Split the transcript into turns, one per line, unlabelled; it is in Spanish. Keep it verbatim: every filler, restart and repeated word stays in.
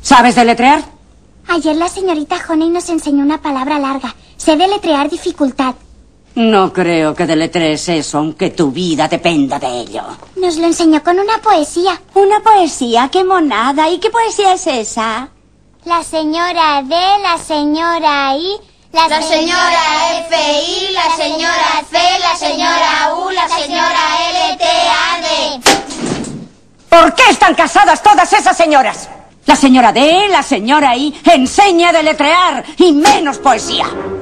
¿Sabes deletrear?
Ayer la señorita Honey nos enseñó una palabra larga. Sé deletrear dificultad.
No creo que deletrees eso, aunque tu vida dependa de ello.
Nos lo enseñó con una poesía.
¿Una poesía? ¡Qué monada! ¿Y qué poesía es esa?
La señora D, la señora I, la,
la señora F I, la señora C, la señora U, la señora L T A D.
¿Por qué están casadas todas esas señoras? La señora D, la señora I, enseña a deletrear y menos poesía.